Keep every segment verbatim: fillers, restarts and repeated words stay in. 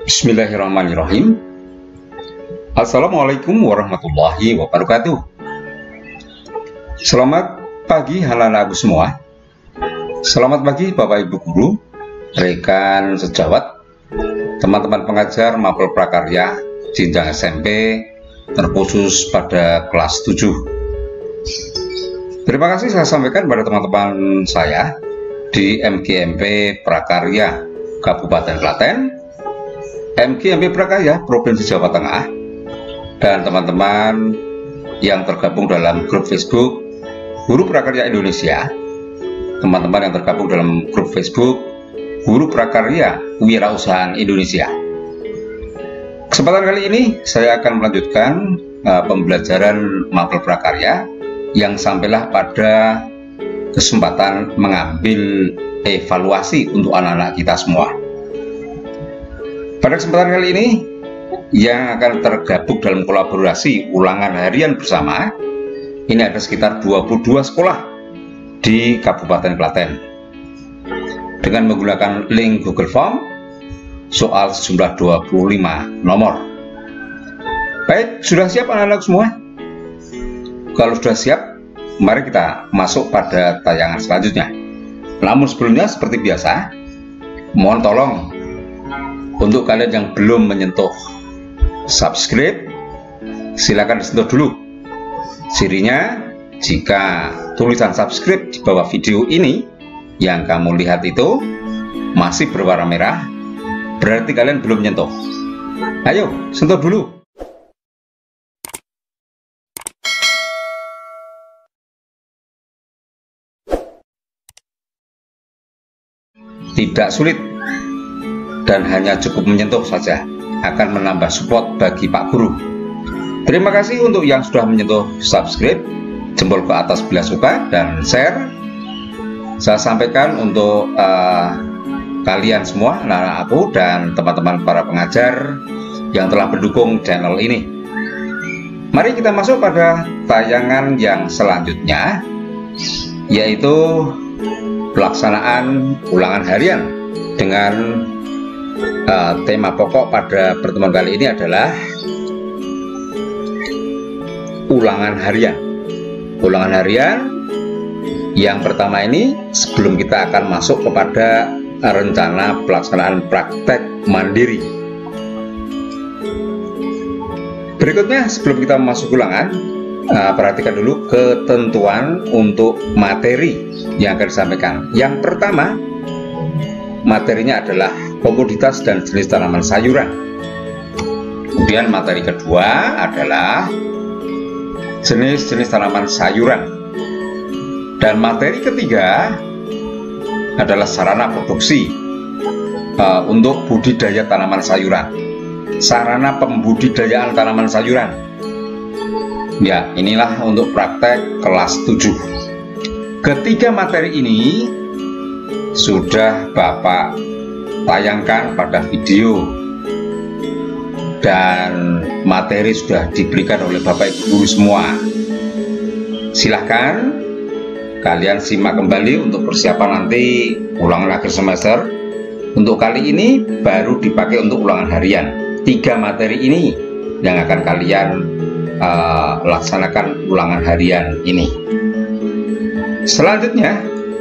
Bismillahirrahmanirrahim. Assalamualaikum warahmatullahi wabarakatuh. Selamat pagi anak-anakku semua. Selamat pagi Bapak Ibu Guru, rekan sejawat, teman-teman pengajar mapel prakarya jenjang S M P, terkhusus pada kelas tujuh. Terima kasih saya sampaikan pada teman-teman saya di M G M P Prakarya Kabupaten Klaten, M G M P Prakarya Provinsi Jawa Tengah, dan teman-teman yang tergabung dalam grup Facebook Guru Prakarya Indonesia, teman-teman yang tergabung dalam grup Facebook Guru Prakarya Wirausahaan Indonesia. Kesempatan kali ini saya akan melanjutkan uh, pembelajaran mapel prakarya yang sampailah pada kesempatan mengambil evaluasi untuk anak-anak kita semua. Pada kesempatan kali ini yang akan tergabung dalam kolaborasi ulangan harian bersama, ini ada sekitar dua puluh dua sekolah di Kabupaten Klaten. Dengan menggunakan link Google Form, soal sejumlah dua puluh lima nomor. Baik, sudah siap anak-anak semua? Kalau sudah siap, mari kita masuk pada tayangan selanjutnya. Namun sebelumnya seperti biasa, mohon tolong untuk kalian yang belum menyentuh subscribe, silakan disentuh dulu sirinya. Jika tulisan subscribe di bawah video ini yang kamu lihat itu masih berwarna merah, berarti kalian belum menyentuh. Ayo, sentuh dulu. Tidak sulit dan hanya cukup menyentuh saja akan menambah support bagi Pak Guru. Terima kasih untuk yang sudah menyentuh subscribe, jempol ke atas bila suka, dan share. Saya sampaikan untuk uh, kalian semua, anak-anak aku dan teman-teman para pengajar yang telah mendukung channel ini. Mari kita masuk pada tayangan yang selanjutnya, yaitu pelaksanaan ulangan harian dengan uh, tema pokok pada pertemuan kali ini adalah ulangan harian. Ulangan harian yang pertama ini, sebelum kita akan masuk kepada rencana pelaksanaan praktek mandiri. Berikutnya, sebelum kita masuk ulangan, uh, perhatikan dulu ketentuan untuk materi yang akan disampaikan. Yang pertama, materinya adalah komoditas dan jenis tanaman sayuran. Kemudian materi kedua adalah jenis-jenis tanaman sayuran. Dan materi ketiga adalah sarana produksi uh, untuk budidaya tanaman sayuran. Sarana pembudidayaan tanaman sayuran. Ya, inilah untuk praktek kelas tujuh. Ketiga materi ini sudah Bapak tayangkan pada video, dan materi sudah diberikan oleh Bapak Ibu Guru semua. Silahkan kalian simak kembali untuk persiapan nanti ulangan akhir semester. Untuk kali ini baru dipakai untuk ulangan harian. Tiga materi ini yang akan kalian uh, laksanakan ulangan harian ini. Selanjutnya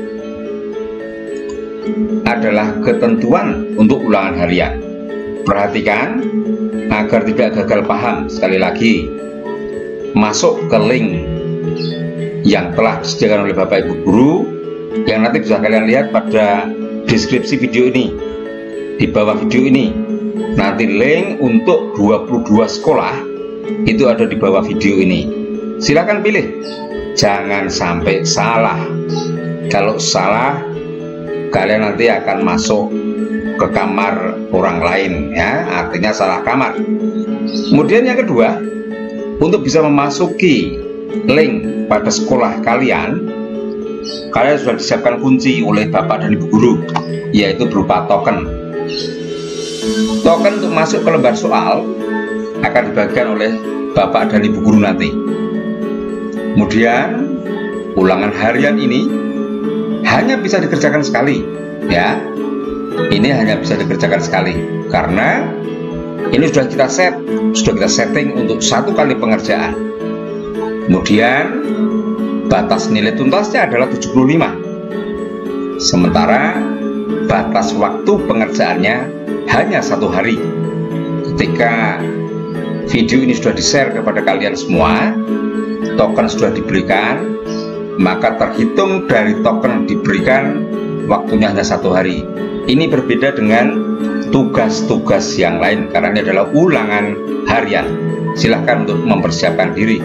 adalah ketentuan untuk ulangan harian. Perhatikan agar tidak gagal paham. Sekali lagi, masuk ke link yang telah disediakan oleh Bapak Ibu Guru, yang nanti bisa kalian lihat pada deskripsi video ini. Di bawah video ini nanti link untuk dua puluh dua sekolah itu ada di bawah video ini. Silakan pilih, jangan sampai salah. Kalau salah, kalian nanti akan masuk ke kamar orang lain, ya, artinya salah kamar. Kemudian yang kedua, untuk bisa memasuki link pada sekolah kalian, kalian sudah disiapkan kunci oleh Bapak dan Ibu Guru, yaitu berupa token. Token untuk masuk ke lembar soal akan dibagikan oleh Bapak dan Ibu Guru nanti. Kemudian ulangan harian ini hanya bisa dikerjakan sekali, ya. Ini hanya bisa dikerjakan sekali karena Ini sudah kita set, sudah kita setting untuk satu kali pengerjaan. Kemudian batas nilai tuntasnya adalah tujuh puluh lima. Sementara batas waktu pengerjaannya hanya satu hari. Ketika video ini sudah di-share kepada kalian semua, token sudah diberikan, maka terhitung dari token diberikan waktunya hanya satu hari. Ini berbeda dengan tugas-tugas yang lain karena ini adalah ulangan harian. Silahkan untuk mempersiapkan diri.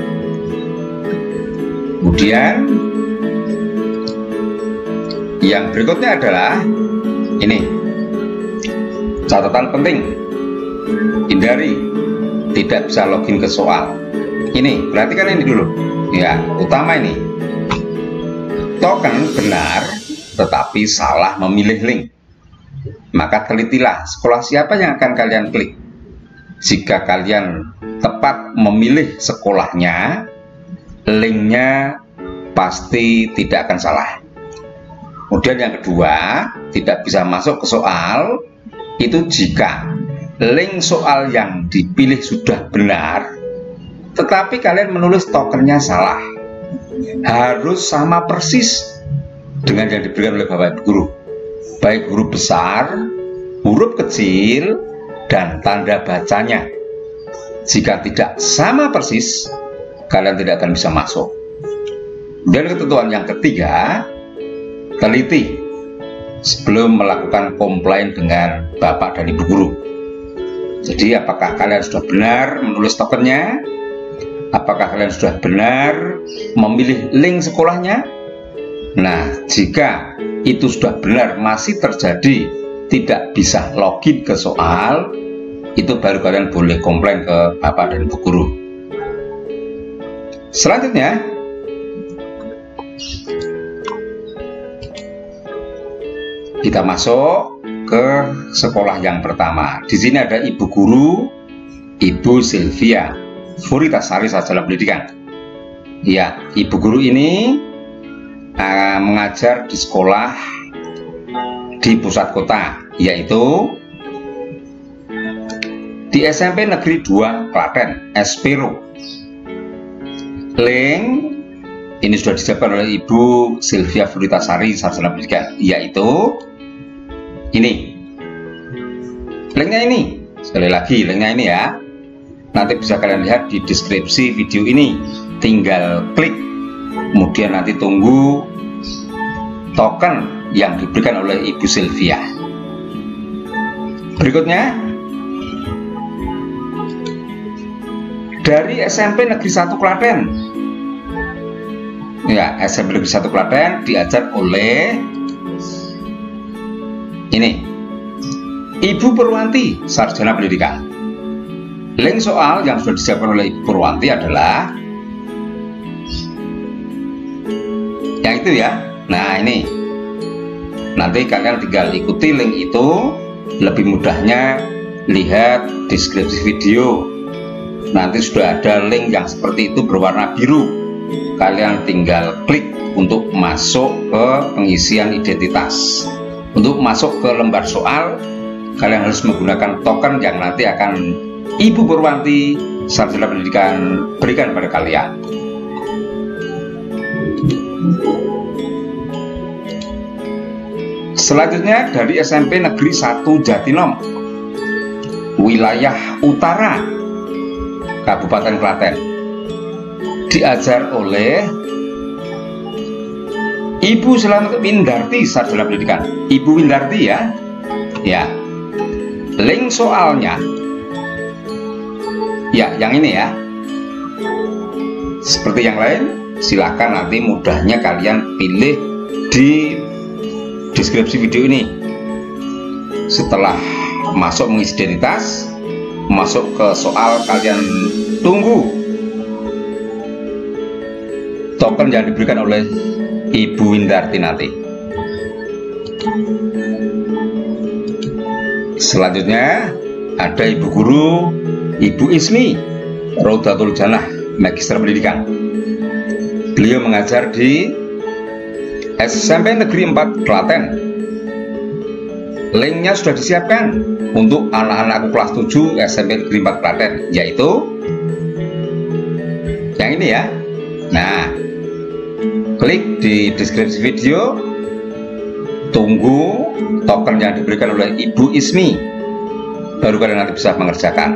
Kemudian yang berikutnya adalah ini, catatan penting, hindari tidak bisa login ke soal. Ini, perhatikan ini dulu ya, utama ini, token benar tetapi salah memilih link. Maka telitilah sekolah siapa yang akan kalian klik. Jika kalian tepat memilih sekolahnya, linknya pasti tidak akan salah. Kemudian yang kedua, tidak bisa masuk ke soal itu jika link soal yang dipilih sudah benar, tetapi kalian menulis tokennya salah. Harus sama persis dengan yang diberikan oleh Bapak Ibu Guru, baik huruf besar, huruf kecil, dan tanda bacanya. Jika tidak sama persis, kalian tidak akan bisa masuk. Dan ketentuan yang ketiga, teliti sebelum melakukan komplain dengan Bapak dan Ibu Guru. Jadi apakah kalian sudah benar menulis tokennya? Apakah kalian sudah benar memilih link sekolahnya? Nah, jika itu sudah benar masih terjadi tidak bisa login ke soal, itu baru kalian boleh komplain ke Bapak dan Ibu Guru. Selanjutnya, kita masuk ke sekolah yang pertama. Di sini ada Ibu Guru, Ibu Sylvia Furitasari Sarjana Pendidikan. Ya, Ibu Guru ini uh, mengajar di sekolah di pusat kota, yaitu di S M P Negeri dua Klaten, Espero. Link ini sudah disiapkan oleh Ibu Sylvia Furitasari Sarjana Pendidikan, yaitu ini. Linknya ini, sekali lagi linknya ini ya. Nanti bisa kalian lihat di deskripsi video ini. Tinggal klik, kemudian nanti tunggu token yang diberikan oleh Ibu Sylvia. Berikutnya, dari S M P Negeri satu Klaten. Ya, S M P Negeri satu Klaten diajar oleh ini, Ibu Purwanti Sarjana Pendidikan. Link soal yang sudah disiapkan oleh Ibu Purwanti adalah yang itu ya. Nah, ini nanti kalian tinggal ikuti link itu. Lebih mudahnya lihat deskripsi video. Nanti sudah ada link yang seperti itu berwarna biru. Kalian tinggal klik untuk masuk ke pengisian identitas. Untuk masuk ke lembar soal, kalian harus menggunakan token yang nanti akan Ibu Purwanti Sarjana Pendidikan berikan pada kalian. Selanjutnya dari S M P Negeri satu Jatinom, wilayah utara Kabupaten Klaten, diajar oleh Ibu Selamat Windarti Sarjana Pendidikan. Ibu Windarti ya. Ya. Link soalnya ya, yang ini ya. Seperti yang lain, silakan nanti mudahnya kalian pilih di deskripsi video ini. Setelah masuk mengisi identitas, masuk ke soal, kalian tunggu token yang diberikan oleh Ibu Windarti nanti. Selanjutnya ada Ibu Guru Ibu Ismi Rodatul Janah, Magister Pendidikan. Beliau mengajar di S M P Negeri empat Klaten. linknya sudah disiapkan untuk anak-anakku kelas tujuh S M P Negeri empat Klaten, yaitu yang ini ya. Nah, klik di deskripsi video, tunggu token yang diberikan oleh Ibu Ismi, baru kalian nanti bisa mengerjakan.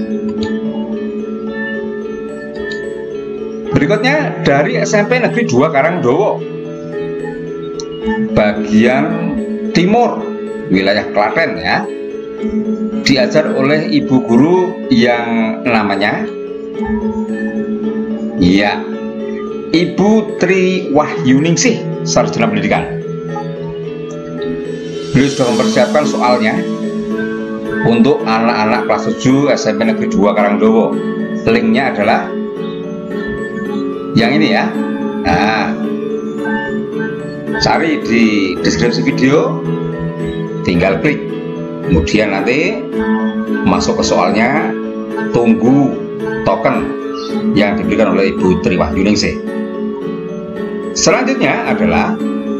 Berikutnya dari S M P Negeri dua Karangdowo, bagian timur wilayah Klaten ya, diajar oleh ibu guru yang namanya ya Ibu Tri Wahyuningsih, sarjana pendidikan. Beliau sudah mempersiapkan soalnya untuk anak-anak kelas tujuh S M P Negeri dua Karangdowo. Linknya adalah yang ini ya. Nah, cari di deskripsi video, tinggal klik, kemudian nanti masuk ke soalnya, tunggu token yang diberikan oleh Ibu Tri Wahyuningsih. Selanjutnya adalah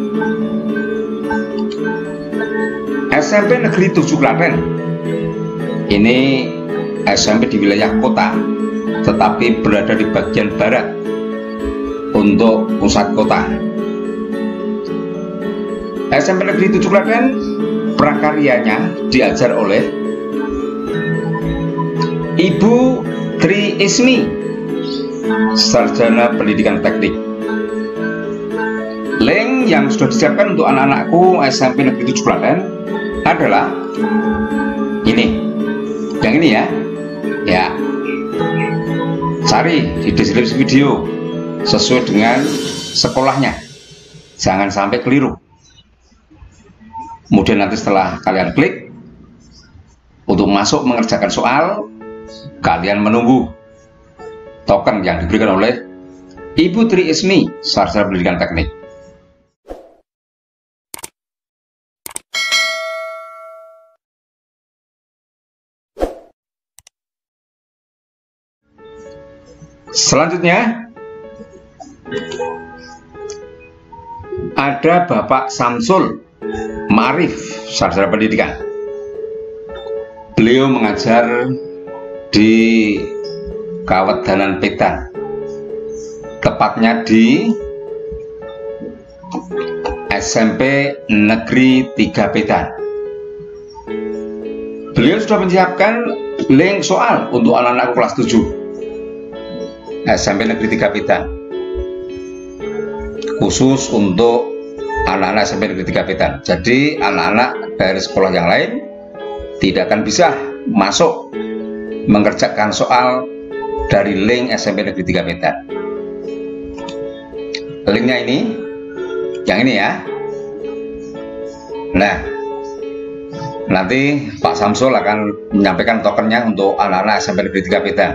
S M P Negeri tujuh Klaten. Ini S M P di wilayah kota, tetapi berada di bagian barat untuk pusat kota. S M P Negeri tujuh Klaten, prakaryanya diajar oleh Ibu Tri Ismi, sarjana pendidikan teknik. Link yang sudah disiapkan untuk anak-anakku S M P Negeri tujuh Klaten adalah ini, yang ini ya. Ya, cari di deskripsi video sesuai dengan sekolahnya, jangan sampai keliru. Kemudian nanti setelah kalian klik untuk masuk mengerjakan soal, kalian menunggu token yang diberikan oleh Ibu Tri Ismi, sarjana pendidikan teknik. Selanjutnya ada Bapak Samsul Ma'arif, sarjana pendidikan. Beliau mengajar di Kawedanan Pedan, tepatnya di S M P Negeri tiga Pedan. Beliau sudah menyiapkan link soal untuk anak-anak kelas tujuh S M P Negeri tiga Pedan, khusus untuk anak-anak S M P Negeri tiga Pedan. Jadi anak-anak dari sekolah yang lain tidak akan bisa masuk mengerjakan soal dari link S M P Negeri tiga Pedan. Linknya ini, yang ini ya. Nah, nanti Pak Samsul akan menyampaikan tokennya untuk anak-anak S M P Negeri tiga Pedan.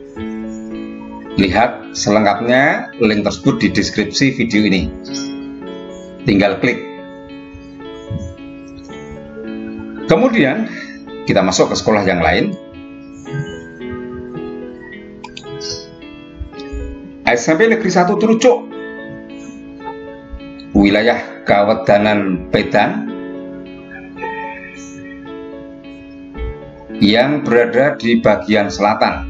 Lihat selengkapnya link tersebut di deskripsi video ini. Tinggal klik. Kemudian kita masuk ke sekolah yang lain. S M P Negeri satu Trucuk, wilayah Kawedanan Pedan, yang berada di bagian selatan,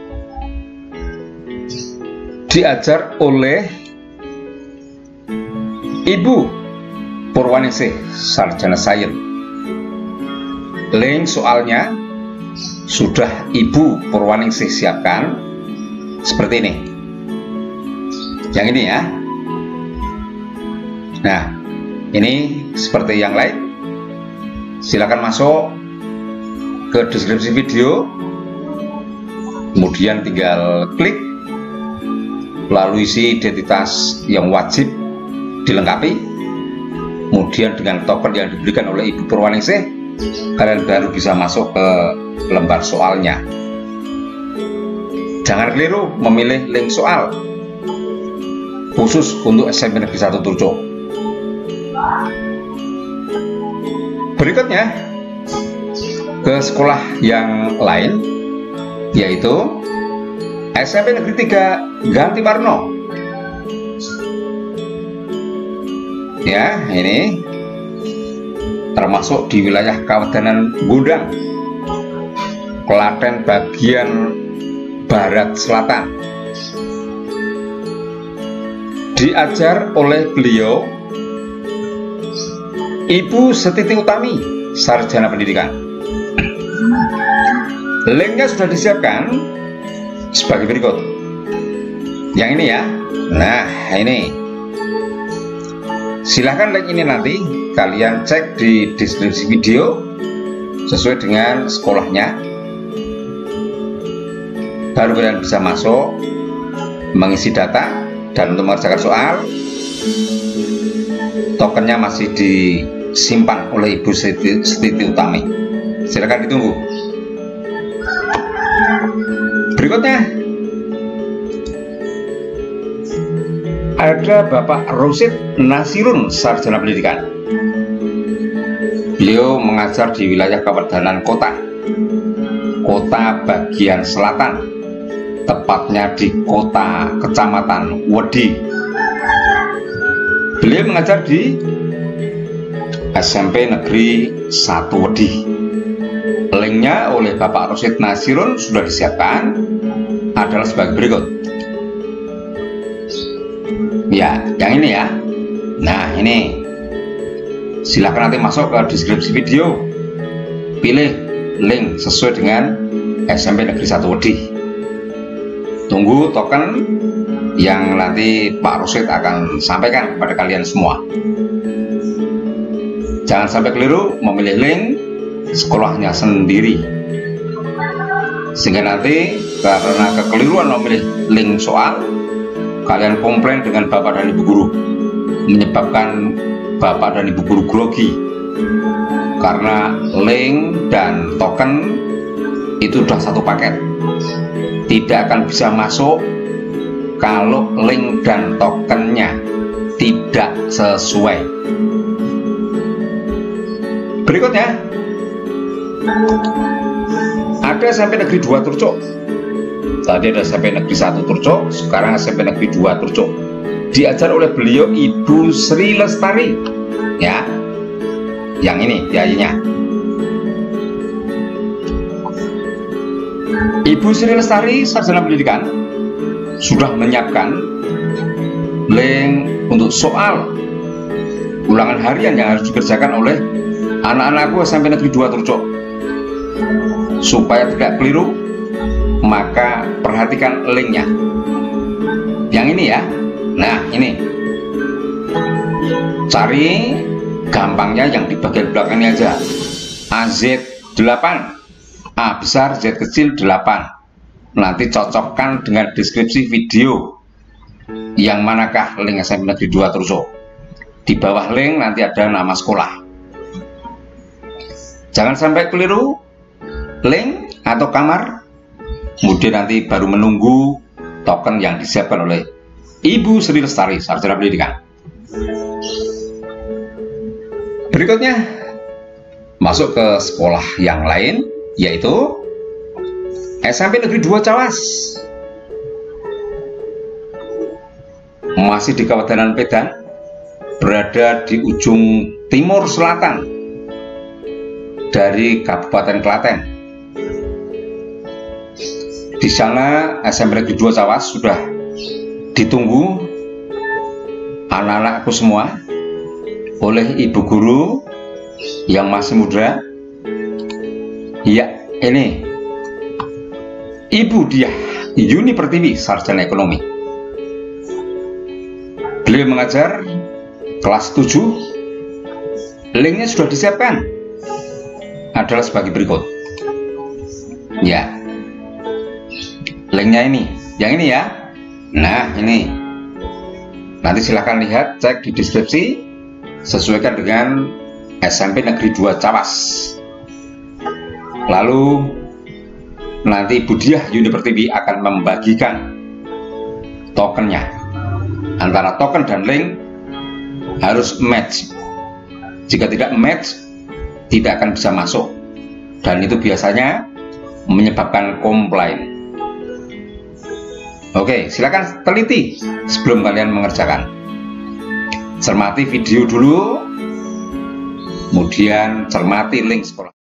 diajar oleh Ibu Purwaningsih, sarjana sains. Link soalnya sudah Ibu Purwaningsih siapkan seperti ini, yang ini ya. Nah, ini seperti yang lain. Silakan masuk ke deskripsi video, kemudian tinggal klik, lalu isi identitas yang wajib dilengkapi, kemudian dengan token yang diberikan oleh Ibu Purwaningsih, kalian baru bisa masuk ke lembar soalnya. Jangan keliru memilih link soal khusus untuk S M P Negeri satu Trucuk. Berikutnya ke sekolah yang lain, yaitu S M P Negeri tiga Gantimarno. Ya, ini termasuk di wilayah Kawedanan Gondang, Klaten bagian barat selatan. Diajar oleh beliau Ibu Setiti Utami, sarjana pendidikan. Linknya sudah disiapkan sebagai berikut. Yang ini ya. Nah, ini. Silahkan link ini nanti kalian cek di deskripsi video sesuai dengan sekolahnya. Baru kalian bisa masuk, mengisi data, dan untuk mengerjakan soal, tokennya masih disimpan oleh Ibu Setiti, Setiti Utami. Silahkan ditunggu. Berikutnya ada Bapak Rosid Nasirun, sarjana pendidikan. Beliau mengajar di wilayah Kawedanan Kota, Kota bagian selatan, tepatnya di Kota Kecamatan Wedi. Beliau mengajar di S M P Negeri satu Wedi. Linknya oleh Bapak Rosid Nasirun sudah disiapkan, adalah sebagai berikut. Ya, yang ini ya. Nah, ini. Silahkan nanti masuk ke deskripsi video, pilih link sesuai dengan S M P Negeri satu Wedi. Tunggu token yang nanti Pak Rosid akan sampaikan kepada kalian semua. Jangan sampai keliru memilih link sekolahnya sendiri, sehingga nanti karena kekeliruan memilih link soal, kalian komplain dengan Bapak dan Ibu Guru, menyebabkan Bapak dan Ibu Guru grogi karena link dan token itu sudah satu paket, tidak akan bisa masuk kalau link dan tokennya tidak sesuai. Berikutnya ada S M P Negeri dua Turcuk. Tadi ada S M P Negeri satu Turcuk, sekarang S M P Negeri dua Turcuk. Diajar oleh beliau Ibu Sri Lestari. Ya. Yang ini biayanya. Ibu Sri Lestari, sarjana pendidikan, sudah menyiapkan link untuk soal ulangan harian yang harus dikerjakan oleh anak-anakku S M P Negeri dua Turcuk. Supaya tidak keliru, maka perhatikan linknya. Yang ini ya. Nah, ini. Cari gampangnya yang di bagian belakangnya aja. A Z delapan, A besar, Z kecil delapan. Nanti cocokkan dengan deskripsi video. Yang manakah link S M P Negeri dua Turcuk. Di bawah link nanti ada nama sekolah. Jangan sampai keliru link atau kamar, kemudian nanti baru menunggu token yang disiapkan oleh Ibu Sri Lestari, sarjana pendidikan. Berikutnya masuk ke sekolah yang lain, yaitu S M P Negeri dua Cawas, masih di Kawedanan Pedan, berada di ujung timur selatan dari Kabupaten Klaten. Di sana S M P Negeri dua Cawas sudah ditunggu anak-anakku semua oleh ibu guru yang masih muda. Ya, ini Ibu Diah Yuni Pertiwi, sarjana ekonomi. Beliau mengajar kelas tujuh. Linknya sudah disiapkan, adalah sebagai berikut. Ya, linknya ini, yang ini ya. Nah, ini nanti silahkan lihat, cek di deskripsi, sesuaikan dengan S M P Negeri dua Cawas. Lalu nanti Ibu Diah Yuni Pertiwi akan membagikan tokennya. Antara token dan link harus match. Jika tidak match, tidak akan bisa masuk, dan itu biasanya menyebabkan komplain. Oke, silakan teliti sebelum kalian mengerjakan. Cermati video dulu, Kemudian cermati link sekolah.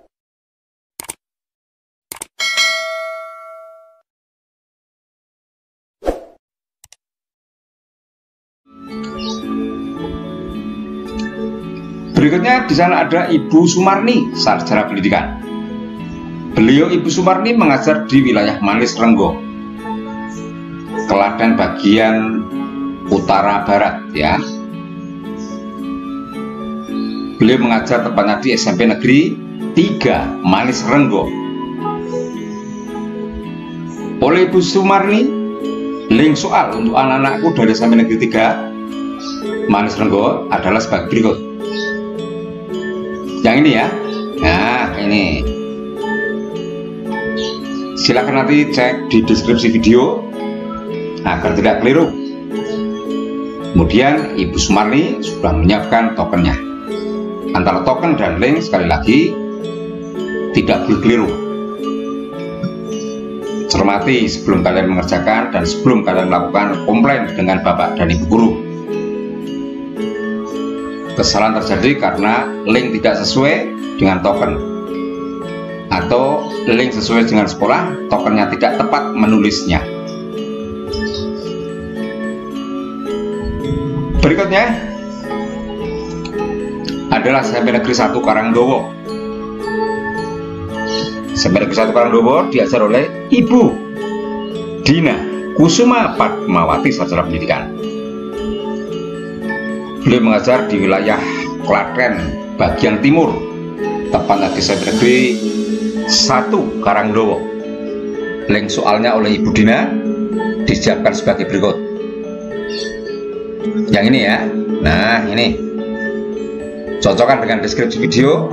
Berikutnya di sana ada Ibu Sumarni, sarjana pendidikan. Beliau Ibu Sumarni mengajar di wilayah Manis Renggo, Klaten bagian utara barat ya. Beliau mengajar tepatnya di S M P Negeri tiga Manis Renggo. Oleh Ibu Sumarni, link soal untuk anak-anakku dari S M P Negeri tiga Manis Renggo adalah sebagai berikut. Yang ini ya. Nah, ini. Silakan nanti cek di deskripsi video agar tidak keliru. Kemudian Ibu Sumarni sudah menyiapkan tokennya. Antara token dan link sekali lagi tidak boleh keliru. Cermati sebelum kalian mengerjakan dan sebelum kalian melakukan komplain dengan Bapak dan Ibu guru. Kesalahan terjadi karena link tidak sesuai dengan token, atau link sesuai dengan sekolah, tokennya tidak tepat menulisnya. Berikutnya adalah S M P Negeri satu Karangdowo. S M P Negeri satu Karangdowo diajar oleh Ibu Dina Kusuma Padmawati, sarjana pendidikan. Beliau mengajar di wilayah Klaten bagian timur, tepatnya di S M P Negeri satu Karangdowo. Link soalnya oleh Ibu Dina disiapkan sebagai berikut. Yang ini ya. Nah, ini cocokkan dengan deskripsi video.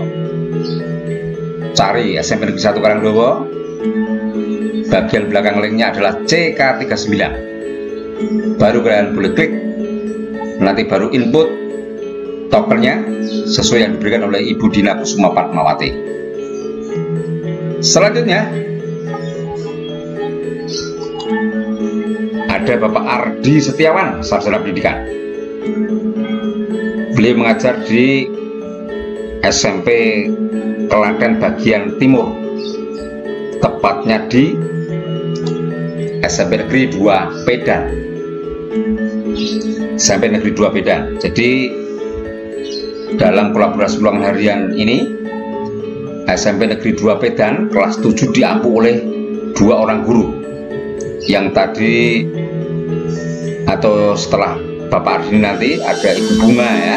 Cari S M P Negeri satu Karangdowo. Bagian belakang linknya adalah C K tiga puluh sembilan. Baru kalian boleh klik. Nanti baru input tokennya sesuai yang diberikan oleh Ibu Dina Kusuma Padmawati. Selanjutnya ada Bapak Ardi Setiawan, sarjana pendidikan. Beliau mengajar di S M P Klaten bagian timur, tepatnya di S M P Negeri dua Pedan. S M P Negeri dua Pedan. Jadi dalam kolaborasi ulangan harian ini, S M P Negeri dua Pedan kelas tujuh diampu oleh dua orang guru. Yang tadi atau setelah Bapak Ardi nanti ada Ibu Bunga ya.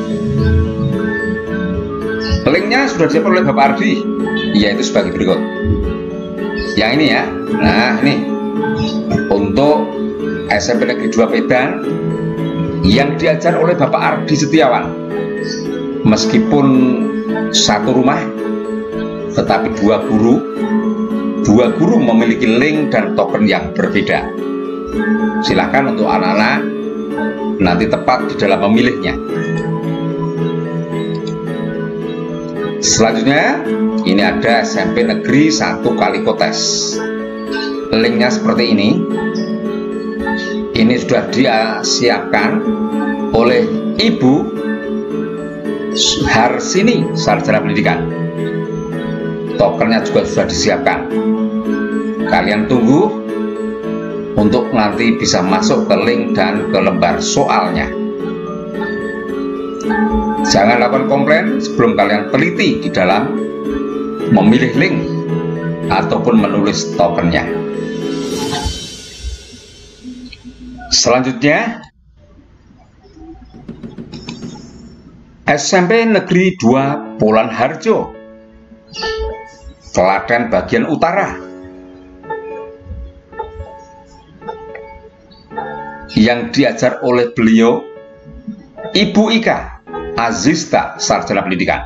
Linknya sudah disiapkan oleh Bapak Ardi, yaitu sebagai berikut. Yang ini ya. Nah, ini untuk S M P Negeri dua Pedan yang diajar oleh Bapak Ardi Setiawan. Meskipun satu rumah, tetapi dua guru dua guru memiliki link dan token yang berbeda. Silakan untuk anak-anak nanti tepat di dalam memilihnya. Selanjutnya ini ada S M P Negeri satu Kalikotes. Linknya seperti ini. Ini sudah disiapkan oleh Ibu Harsini, sarjana pendidikan. Tokennya juga sudah disiapkan. Kalian tunggu untuk nanti bisa masuk ke link dan ke lembar soalnya. Jangan lakukan komplain sebelum kalian teliti di dalam memilih link ataupun menulis tokennya. Selanjutnya S M P Negeri dua Polan Harjo, Klaten bagian utara. Yang diajar oleh beliau Ibu Ika Azista, sarjana pendidikan.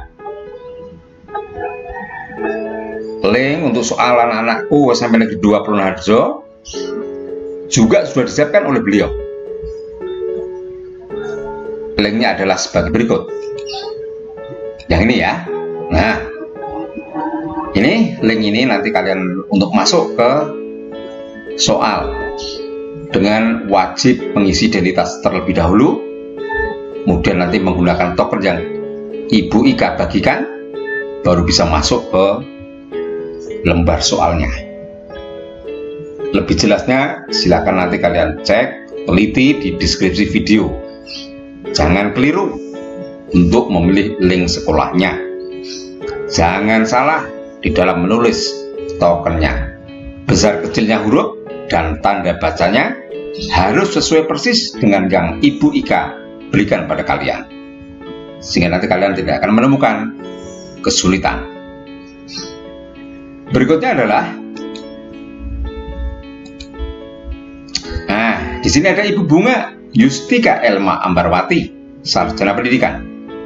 Link untuk soal anak-anakku S M P Negeri dua Polan Harjo juga sudah disiapkan oleh beliau. Linknya adalah sebagai berikut. Yang ini ya. Nah, ini link ini nanti kalian untuk masuk ke soal dengan wajib mengisi identitas terlebih dahulu, kemudian nanti menggunakan token yang Ibu Ika bagikan, baru bisa masuk ke lembar soalnya. Lebih jelasnya silakan nanti kalian cek, teliti di deskripsi video. Jangan keliru untuk memilih link sekolahnya. Jangan salah di dalam menulis tokennya. Besar kecilnya huruf dan tanda bacanya harus sesuai persis dengan yang Ibu Ika berikan pada kalian, sehingga nanti kalian tidak akan menemukan kesulitan. Berikutnya adalah, nah, di sini ada Ibu Bunga Yustika Elma Ambarwati, sarjana pendidikan.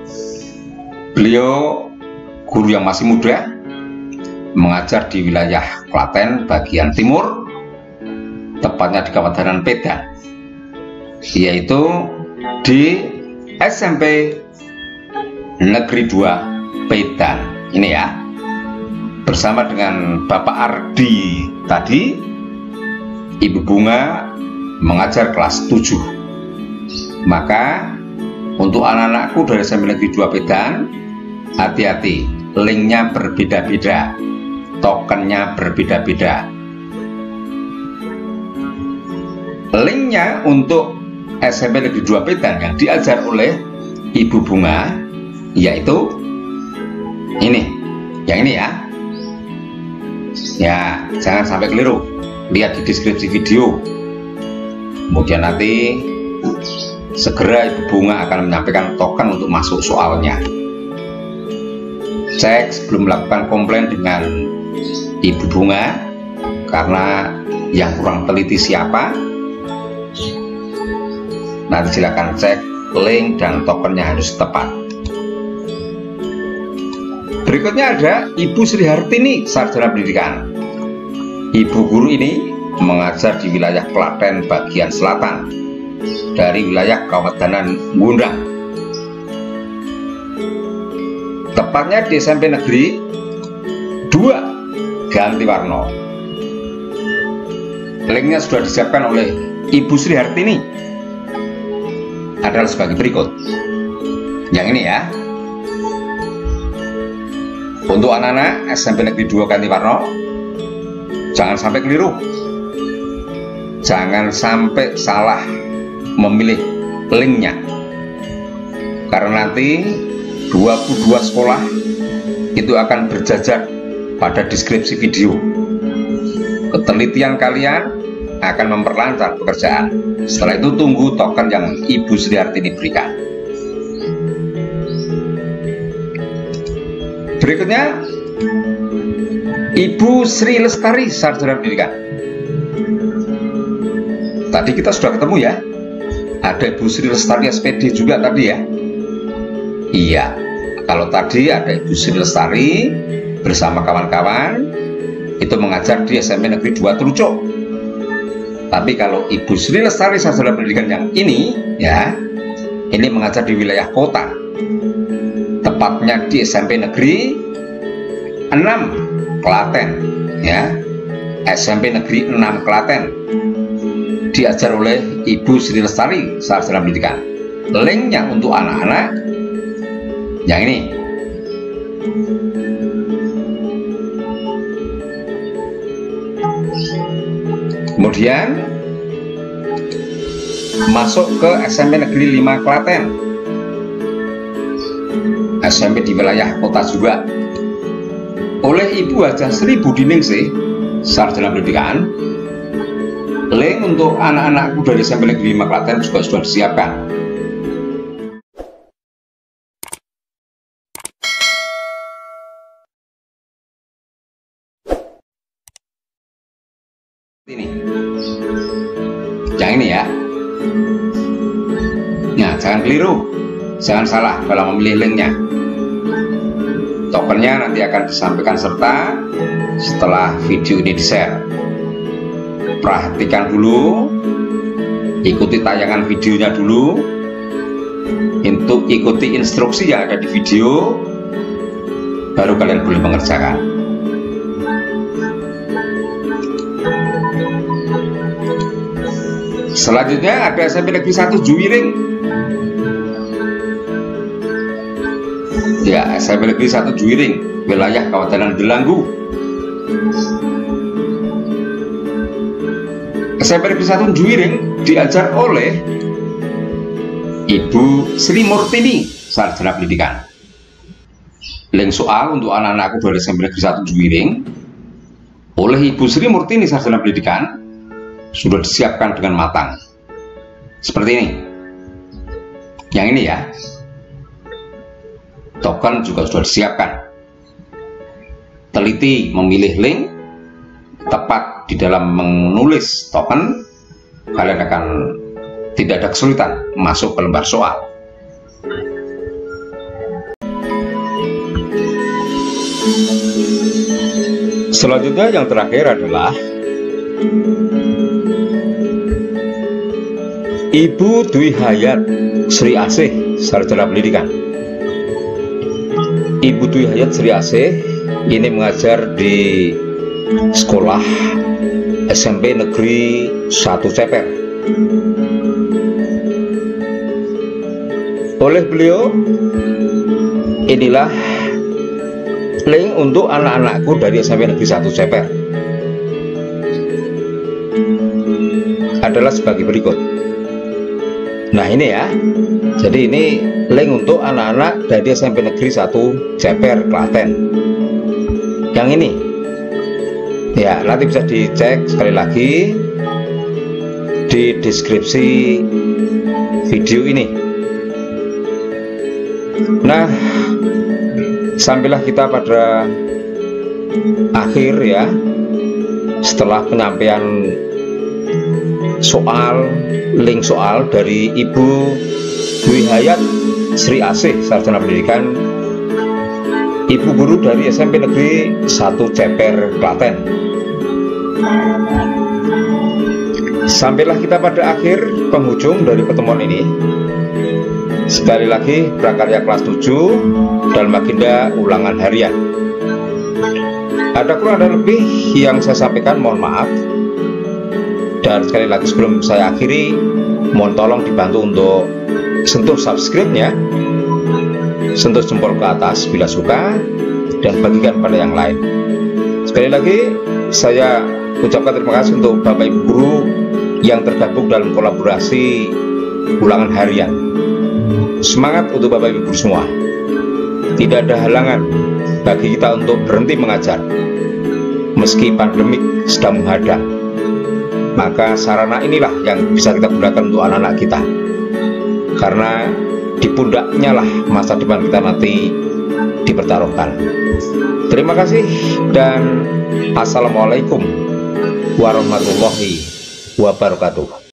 Beliau guru yang masih muda, mengajar di wilayah Klaten bagian timur, tepatnya di Kabupaten Pedan, yaitu di S M P Negeri dua Pedan ini ya, bersama dengan Bapak Ardi tadi. Ibu Bunga mengajar kelas tujuh. Maka untuk anak-anakku dari S M P Negeri dua Pedan, hati-hati, linknya berbeda-beda, tokennya berbeda-beda. Linknya untuk S M P Negeri dua Pedan yang diajar oleh Ibu Bunga yaitu ini, yang ini ya. Ya, jangan sampai keliru. Lihat di deskripsi video. Kemudian nanti segera Ibu Bunga akan menyampaikan token untuk masuk soalnya. Cek sebelum melakukan komplain dengan Ibu Bunga, karena yang kurang teliti siapa. Nanti silakan cek link dan tokennya harus tepat. Berikutnya ada Ibu Sri Hartini, sarjana pendidikan. Ibu guru ini mengajar di wilayah Klaten bagian selatan, dari wilayah Kabupaten Ngundang, tepatnya di S M P Negeri dua Gantiwarno. Linknya sudah disiapkan oleh Ibu Sri Hartini, adalah sebagai berikut. Yang ini ya, untuk anak-anak S M P Negeri dua Gantiwarno, jangan sampai keliru, jangan sampai salah memilih linknya, karena nanti dua puluh dua sekolah itu akan berjajar pada deskripsi video. Ketelitian kalian akan memperlancar pekerjaan. Setelah itu tunggu token yang Ibu Sri Hartini berikan. Berikutnya Ibu Sri Lestari, sarjana pendidikan. Tadi kita sudah ketemu ya, ada Ibu Sri Lestari S P D juga tadi ya. Iya, kalau tadi ada Ibu Sri Lestari bersama kawan-kawan itu mengajar di S M P Negeri dua Trucuk. Tapi kalau Ibu Sri Lestari sarjana pendidikan yang ini ya, ini mengajar di wilayah kota, tepatnya di S M P Negeri enam Klaten ya, S M P Negeri enam Klaten, diajar oleh Ibu Sri Lestari sarjana pendidikan. Linknya untuk anak-anak yang ini. Kemudian masuk ke S M P Negeri lima Klaten, S M P di wilayah kota juga, oleh Ibu Hajah Sri Budiningsih, sarjana pendidikan. Link untuk anak-anakku dari S M P Negeri lima Klaten juga sudah disiapkan. Ini, yang ini ya. Nah, jangan keliru, jangan salah dalam memilih linknya. Tokennya nanti akan disampaikan serta setelah video ini di-share. Perhatikan dulu, ikuti tayangan videonya dulu, untuk ikuti instruksi yang ada di video, baru kalian boleh mengerjakan. Selanjutnya ada S M P Negeri satu Juwiring. Ya, S M P Negeri satu Juwiring, wilayah Kabupaten Delanggu. S M P Negeri satu Juwiring diajar oleh Ibu Sri Murtini, sarjana pendidikan. Link soal untuk anak-anakku dari S M P Negeri satu Juwiring oleh Ibu Sri Murtini, sarjana pendidikan, sudah disiapkan dengan matang. Seperti ini. Yang ini ya. Token juga sudah disiapkan. Teliti memilih link, tepat di dalam menulis token, kalian akan tidak ada kesulitan masuk ke lembar soal. Selanjutnya yang terakhir adalah Ibu Dwi Hayat Sri Asih, sarjana pendidikan. Ibu Dwi Hayat Sri Asih ini mengajar di sekolah S M P Negeri satu Ceper. Oleh beliau, inilah link untuk anak-anakku dari S M P Negeri satu Ceper. Adalah sebagai berikut. Nah ini ya, jadi ini link untuk anak-anak dari S M P Negeri satu Ceper, Klaten. Yang ini ya, nanti bisa dicek sekali lagi di deskripsi video ini. Nah, sampailah kita pada akhir ya, setelah penyampaian soal, link soal dari Ibu Dwi Hayat Sri Asih, sarjana pendidikan, ibu guru dari S M P Negeri satu Ceper, Klaten. Sampailah kita pada akhir penghujung dari pertemuan ini. Sekali lagi, prakarya kelas tujuh dalam agenda ulangan harian. Ada kurang ada lebih yang saya sampaikan, mohon maaf. Dan sekali lagi sebelum saya akhiri, mohon tolong dibantu untuk sentuh subscribe-nya, sentuh jempol ke atas bila suka, dan bagikan pada yang lain. Sekali lagi, saya ucapkan terima kasih untuk Bapak Ibu Guru yang tergabung dalam kolaborasi ulangan harian. Semangat untuk Bapak Ibu Guru semua. Tidak ada halangan bagi kita untuk berhenti mengajar meski pandemik sedang menghadang. Maka sarana inilah yang bisa kita gunakan untuk anak-anak kita, karena di pundaknya lah masa depan kita nanti dipertaruhkan. Terima kasih dan assalamualaikum warahmatullahi wabarakatuh.